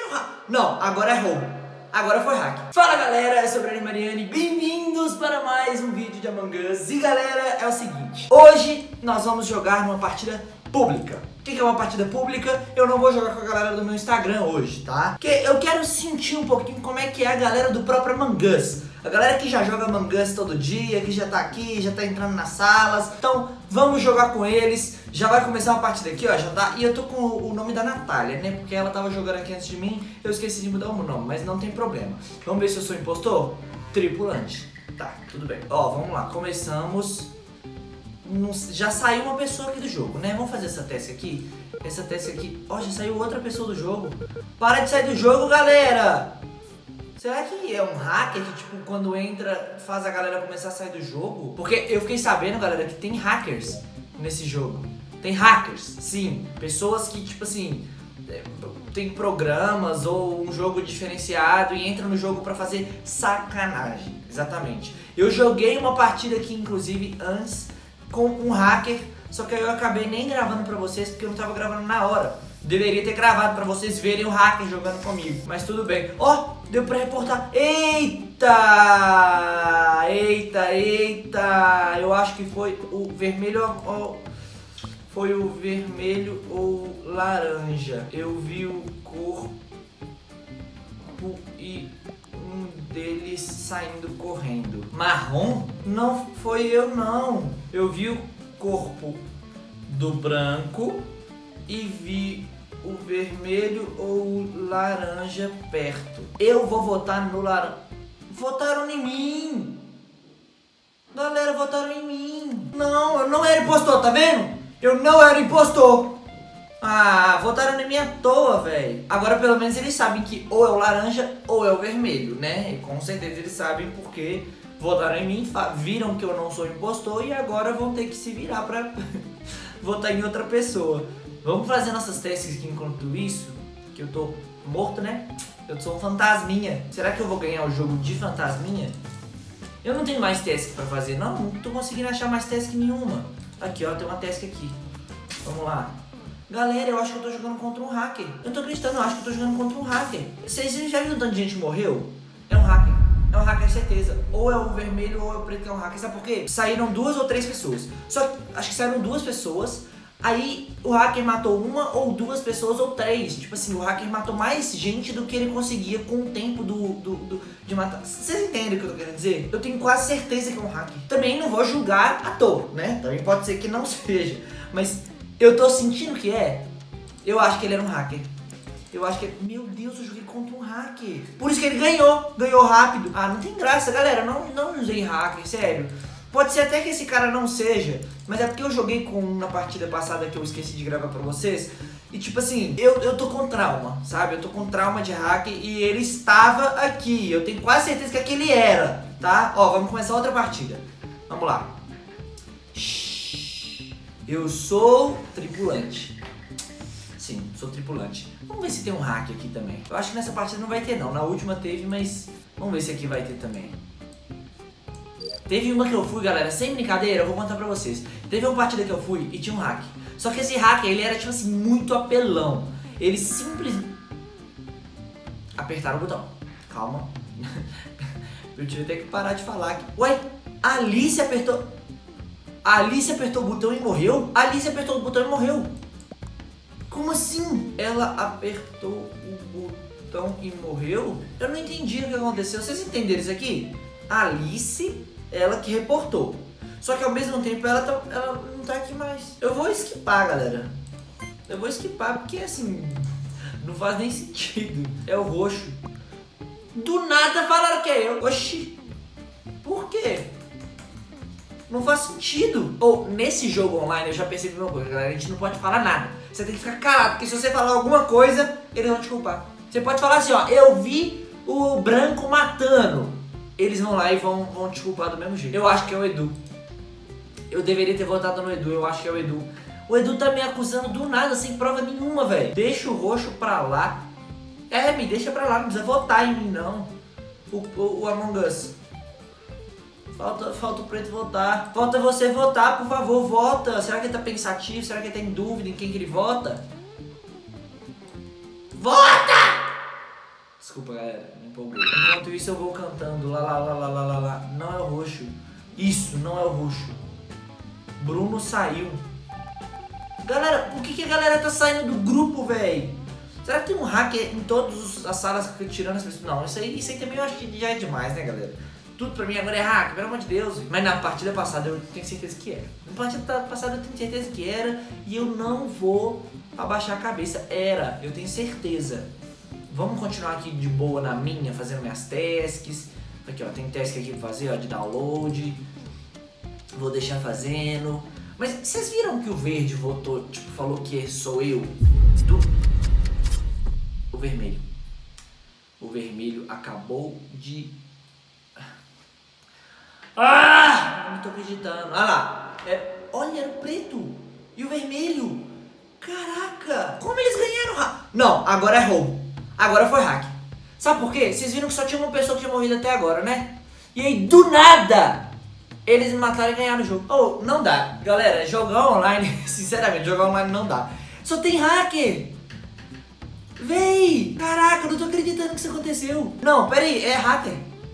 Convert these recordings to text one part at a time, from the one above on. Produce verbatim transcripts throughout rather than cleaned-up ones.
um hack. Não, agora é roubo. Agora foi hack. Fala galera, eu sou o Breno Mariani, bem-vindos para mais um vídeo de Among Us. E galera, é o seguinte, hoje nós vamos jogar numa partida pública. O que é uma partida pública? Eu não vou jogar com a galera do meu Instagram hoje, tá? Porque eu quero sentir um pouquinho como é que é a galera do próprio Among Us. A galera que já joga Among Us todo dia, que já tá aqui, já tá entrando nas salas. Então, vamos jogar com eles. Já vai começar uma partida aqui, ó, já tá. E eu tô com o nome da Natália, né? Porque ela tava jogando aqui antes de mim, eu esqueci de mudar o nome, mas não tem problema. Vamos ver se eu sou impostor? Tripulante. Tá, tudo bem. Ó, vamos lá, começamos. Já saiu uma pessoa aqui do jogo, né? Vamos fazer essa teste aqui. Essa teste aqui. Ó, já saiu outra pessoa do jogo. Para de sair do jogo, galera! Será que é um hacker que, tipo, quando entra, faz a galera começar a sair do jogo? Porque eu fiquei sabendo, galera, que tem hackers nesse jogo. Tem hackers, sim. Pessoas que, tipo assim, tem programas ou um jogo diferenciado e entram no jogo pra fazer sacanagem. Exatamente. Eu joguei uma partida aqui, inclusive, antes com um hacker, só que eu acabei nem gravando pra vocês porque eu não tava gravando na hora. Deveria ter gravado pra vocês verem o hacker jogando comigo, mas tudo bem. Ó, oh, deu pra reportar. Eita! Eita, eita! Eu acho que foi o vermelho ou... Foi o vermelho ou laranja. Eu vi o corpo e um deles saindo correndo. Marrom? Não foi eu não. Eu vi o corpo do branco e vi o vermelho ou o laranja perto. Eu vou votar no laranja. Votaram em mim. Galera, votaram em mim. Não, eu não era impostor, tá vendo? Eu não era impostor. Ah, votaram em mim à toa, velho. Agora pelo menos eles sabem que ou é o laranja ou é o vermelho, né? E com certeza eles sabem porque votaram em mim, viram que eu não sou impostor e agora vão ter que se virar pra votar em outra pessoa. Vamos fazer nossas testes aqui enquanto isso, que eu tô morto, né? Eu sou um fantasminha. Será que eu vou ganhar o jogo de fantasminha? Eu não tenho mais task pra fazer, não. Não tô conseguindo achar mais task nenhuma. Aqui, ó, tem uma task aqui. Vamos lá. Galera, eu acho que eu tô jogando contra um hacker. Eu não tô acreditando, eu acho que eu tô jogando contra um hacker. Vocês já viram tanto de gente morreu? É um hacker. É um hacker, certeza. Ou é o vermelho ou é o preto que é um hacker. Sabe por quê? Saíram duas ou três pessoas. Só que acho que saíram duas pessoas. Aí o hacker matou uma ou duas pessoas ou três. Tipo assim, o hacker matou mais gente do que ele conseguia com o tempo do, do, do, de matar. Vocês entendem o que eu tô querendo dizer? Eu tenho quase certeza que é um hacker. Também não vou julgar à toa, né? Também pode ser que não seja. Mas eu tô sentindo que é. Eu acho que ele era um hacker. Eu acho que... Meu Deus, eu joguei contra um hacker. Por isso que ele ganhou. Ganhou rápido. Ah, não tem graça, galera. Não, não usei hacker, sério. Pode ser até que esse cara não seja, mas é porque eu joguei com na partida passada que eu esqueci de gravar pra vocês. E tipo assim, eu, eu tô com trauma, sabe? Eu tô com trauma de hacker e ele estava aqui. Eu tenho quase certeza que aquele era, tá? Ó, vamos começar outra partida. Vamos lá. Eu sou tripulante. Sim, sou tripulante. Vamos ver se tem um hack aqui também. Eu acho que nessa partida não vai ter não. Na última teve, mas vamos ver se aqui vai ter também. Teve uma que eu fui, galera, sem brincadeira, eu vou contar pra vocês. Teve uma partida que eu fui e tinha um hack. Só que esse hack, ele era, tipo assim, muito apelão. Ele simplesmente... Apertaram o botão. Calma. Eu tive até que parar de falar aqui. Ué, a Alice apertou... A Alice apertou o botão e morreu? A Alice apertou o botão e morreu. Como assim? Ela apertou o botão e morreu? Eu não entendi o que aconteceu. Vocês entenderam isso aqui? A Alice... Ela que reportou. Só que ao mesmo tempo ela, tá, ela não tá aqui mais. Eu vou esquipar, galera. Eu vou esquipar porque assim, não faz nem sentido. É o roxo. Do nada falaram que é eu. Oxi. Por quê? Não faz sentido. Ou nesse jogo online eu já percebi uma coisa, galera. A gente não pode falar nada. Você tem que ficar calado, porque se você falar alguma coisa, eles vão te culpar. Você pode falar assim, ó. Eu vi o branco matando. Eles vão lá e vão, vão te culpar do mesmo jeito. Eu acho que é o Edu. Eu deveria ter votado no Edu, eu acho que é o Edu. O Edu tá me acusando do nada, sem prova nenhuma, velho. Deixa o roxo pra lá. É, me deixa pra lá, não precisa votar em mim, não. O, o, o Among Us. Falta, falta o preto votar. Falta você votar, por favor, vota. Será que ele tá pensativo? Será que ele tá em dúvida em quem que ele vota? Vota! Desculpa, galera, me empolguei. Enquanto isso eu vou cantando lá, lá, lá, lá, lá, lá, lá. Não é o roxo. Isso, não é o roxo. Bruno saiu. Galera, por que, que a galera tá saindo do grupo, velho? Será que tem um hacker em todas as salas tirando as pessoas? Não, isso aí, isso aí também eu acho que já é demais, né, galera? Tudo pra mim agora é hacker, pelo amor de Deus. Mas na partida passada eu tenho certeza que era. Na partida passada eu tenho certeza que era. E eu não vou abaixar a cabeça. Era, eu tenho certeza. Vamos continuar aqui de boa na minha, fazendo minhas tasks. Aqui, ó, tem task aqui pra fazer, ó, de download. Vou deixar fazendo. Mas vocês viram que o verde votou, tipo, falou que sou eu? Do... O vermelho. O vermelho acabou de... Ah! Não tô acreditando. Olha lá. É... Olha, era o preto. E o vermelho. Caraca. Como eles ganharam? Não, agora é roubo. Agora foi hack. Sabe por quê? Vocês viram que só tinha uma pessoa que tinha morrido até agora, né? E aí, do nada, eles me mataram e ganharam o jogo. Oh, não dá. Galera, jogar online, sinceramente, jogar online não dá. Só tem hacker. Véi! Caraca, eu não tô acreditando que isso aconteceu. Não, pera aí, é hacker.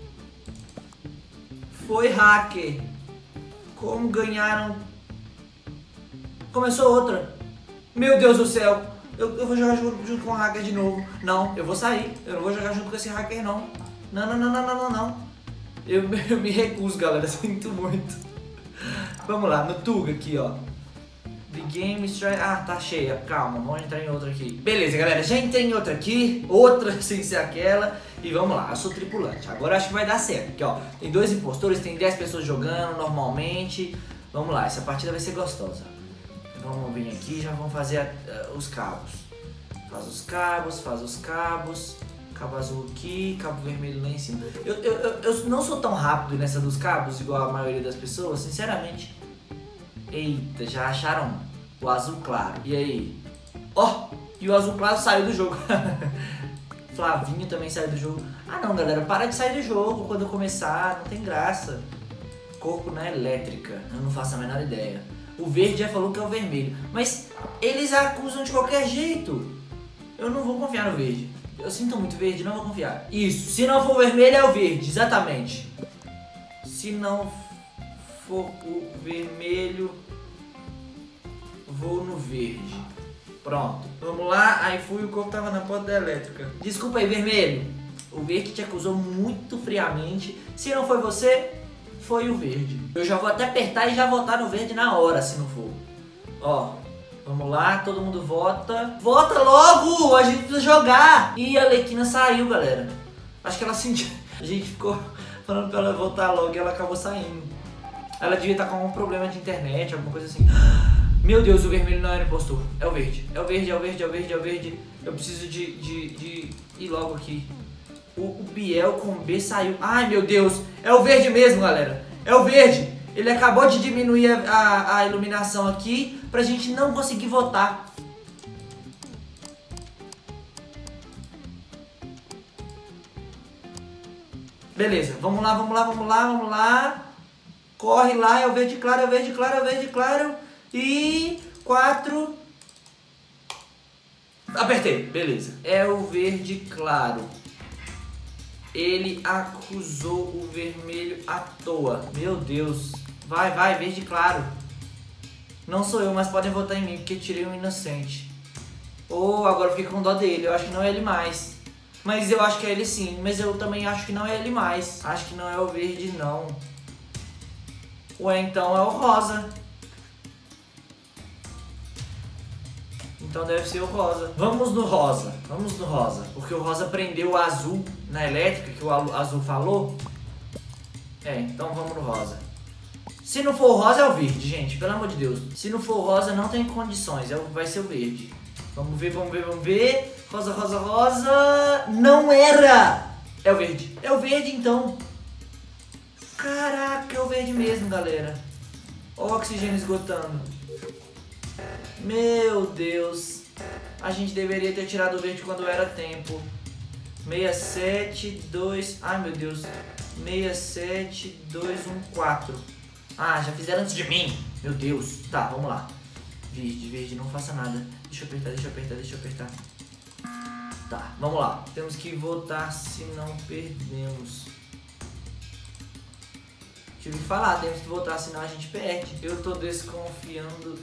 Foi hacker. Como ganharam... Começou outra. Meu Deus do céu. Eu, eu vou jogar junto, junto com o hacker de novo. Não, eu vou sair. Eu não vou jogar junto com esse hacker, não. Não, não, não, não, não, não, não. Eu, eu me recuso, galera. Sinto muito. Vamos lá, no Tuga aqui, ó. The game is try... Ah, tá cheia. Calma, vamos entrar em outra aqui. Beleza, galera. Já entrei em outra aqui. Outra sem ser aquela. E vamos lá, eu sou tripulante. Agora acho que vai dar certo. Aqui, ó. Tem dois impostores, tem dez pessoas jogando normalmente. Vamos lá, essa partida vai ser gostosa. Vamos vir aqui e já vamos fazer uh, os cabos. Faz os cabos, faz os cabos. Cabo azul aqui, cabo vermelho lá em cima. Eu, eu, eu, eu não sou tão rápido nessa dos cabos, igual a maioria das pessoas, sinceramente. Eita, já acharam o azul claro. E aí? Ó, oh, e o azul claro saiu do jogo. Flavinho também saiu do jogo. Ah não, galera, para de sair do jogo quando eu começar, não tem graça. Corpo na elétrica, eu não faço a menor ideia. O verde já falou que é o vermelho, mas eles acusam de qualquer jeito. Eu não vou confiar no verde. Eu sinto muito verde, não vou confiar. Isso, se não for o vermelho é o verde, exatamente. Se não for o vermelho, vou no verde. Pronto, vamos lá. Aí fui, o corpo tava na porta da elétrica. Desculpa aí, vermelho. O verde te acusou muito friamente. Se não foi você, foi o verde. Eu já vou até apertar e já votar no verde na hora, se não for. Ó, vamos lá, todo mundo vota. Vota logo, a gente precisa jogar. E a Alequina saiu, galera. Acho que ela sentiu. A gente ficou falando pra ela votar logo e ela acabou saindo. Ela devia estar com algum problema de internet, alguma coisa assim. Meu Deus, o vermelho não era impostor. É o verde, é o verde, é o verde, é o verde, é o verde. Eu preciso de, de, de ir logo aqui. O, o Biel com B saiu. Ai, meu Deus. É o verde mesmo, galera. É o verde. Ele acabou de diminuir a, a, a iluminação aqui pra gente não conseguir votar. Beleza. Vamos lá, vamos lá, vamos lá, vamos lá. Corre lá. É o verde claro, é o verde claro, é o verde claro. E... quatro... Apertei. Beleza. É o verde claro. Ele acusou o vermelho à toa. Meu Deus. Vai, vai, verde claro. Não sou eu, mas podem votar em mim, porque tirei um inocente. Oh, agora eu fiquei com dó dele. Eu acho que não é ele mais. Mas eu acho que é ele sim. Mas eu também acho que não é ele mais. Acho que não é o verde, não. Ué, então é o rosa. Então deve ser o rosa. Vamos no rosa. Vamos no rosa. Porque o rosa prendeu o azul na elétrica, que o azul falou. É, então vamos no rosa. Se não for o rosa, é o verde, gente. Pelo amor de Deus. Se não for o rosa, não tem condições. É, vai ser o verde. Vamos ver, vamos ver, vamos ver. Rosa, rosa, rosa. Não era! É o verde. É o verde, então. Caraca, é o verde mesmo, galera. Ó o oxigênio esgotando. Meu Deus. A gente deveria ter tirado o verde quando era tempo. seis sete dois... Ai, meu Deus. seis sete dois um quatro. Ah, já fizeram antes de mim. Meu Deus. Tá, vamos lá. Verde, verde, não faça nada. Deixa eu apertar, deixa eu apertar, deixa eu apertar. Tá, vamos lá. Temos que votar se não perdemos. Tive que falar, temos que votar, senão a gente perde. Eu tô desconfiando.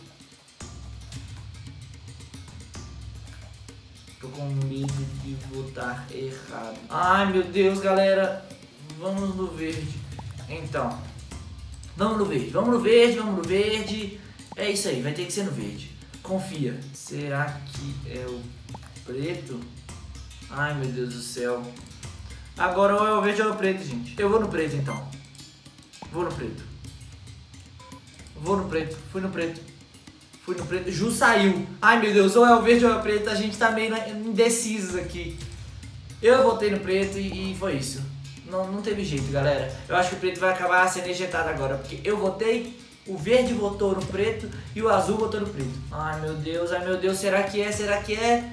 Tô com medo de votar errado. Ai, meu Deus, galera. Vamos no verde. Então, vamos no verde, vamos no verde, vamos no verde. É isso aí, vai ter que ser no verde. Confia. Será que é o preto? Ai, meu Deus do céu. Agora ou é o verde ou é o preto, gente. Eu vou no preto, então. Vou no preto. Vou no preto. Fui no preto. Fui no preto. Ju saiu. Ai, meu Deus. Ou é o verde ou é o preto. A gente tá meio indecisos aqui. Eu votei no preto e, e foi isso. Não, não teve jeito, galera. Eu acho que o preto vai acabar sendo ejetado agora. Porque eu votei, o verde votou no preto e o azul votou no preto. Ai, meu Deus. Ai, meu Deus. Será que é? Será que é?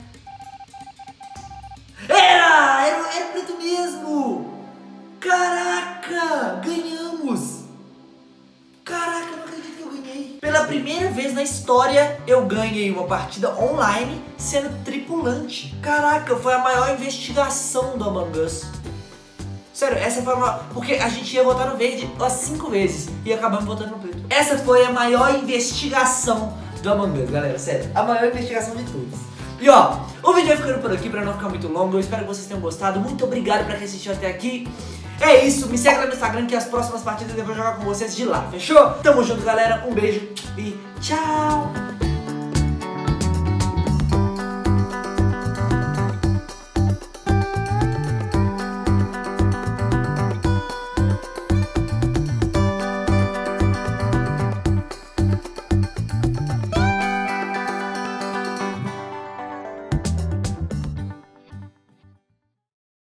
Era! Era, era o preto mesmo! Caraca! Ganhamos! Caraca, eu não acredito que eu ganhei. Pela primeira vez na história, eu ganhei uma partida online sendo tripulante. Caraca, foi a maior investigação do Among Us. Sério, essa foi a maior... Porque a gente ia votar no verde umas cinco vezes e acabamos votando no preto. Essa foi a maior investigação do Among Us, galera. Sério, a maior investigação de todas. E ó, o vídeo vai ficando por aqui pra não ficar muito longo. Eu espero que vocês tenham gostado. Muito obrigado pra quem assistiu até aqui. É isso, me segue lá no Instagram que as próximas partidas eu vou jogar com vocês de lá, fechou? Tamo junto, galera, um beijo e tchau!